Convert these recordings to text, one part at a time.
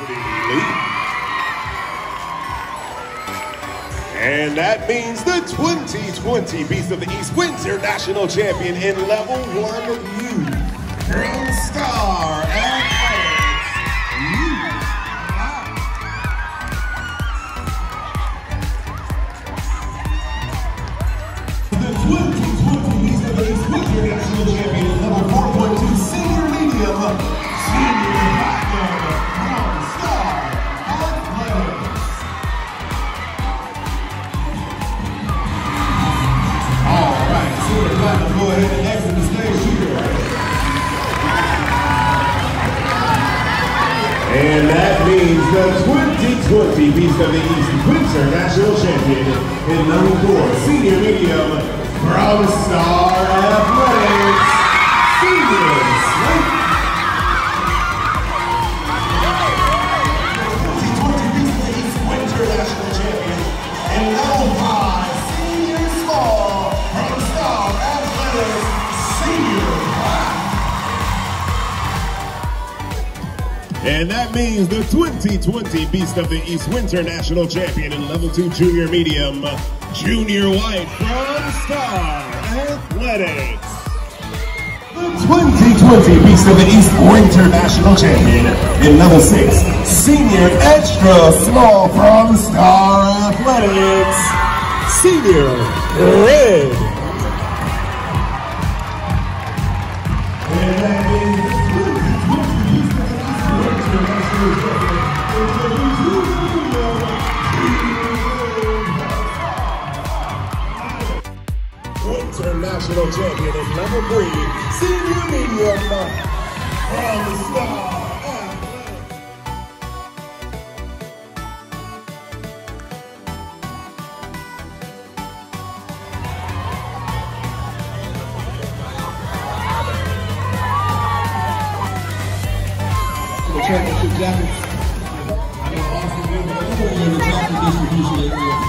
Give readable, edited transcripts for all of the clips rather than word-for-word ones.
And that means the 2020 Beast of the East Winter National Champion in Level 1 U, Girl Star Athletics. The 2020 Beast of the East Winter National Champion in Level 4.2 Senior Medium, Senior Platinum, Girl Star Athletics. Go ahead and exit the stage here. And that means the 2020 Beast of the East Winter National Champion in Level 4 Senior Medium from Star Athletics, Senior Slate. The 2020 Beast of the East Winter National Champion in Level 5 Senior Small from Star Athletics, Senior Black. And that means the 2020 Beast of the East Winter National Champion in Level 2 Junior Medium, Junior White from Star Athletics. The 2020 Beast of the East Winter National Champion in Level 6, Senior Extra Small from Star Athletics, Senior Red. International Champion in Level 3, Senior Medium from Star Athletics. The championship jackets. I know Austin gave me the jacket distribution area.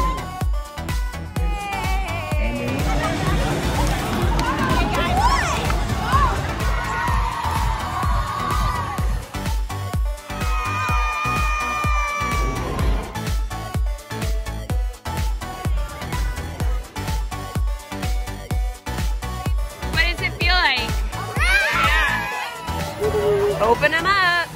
Open them up.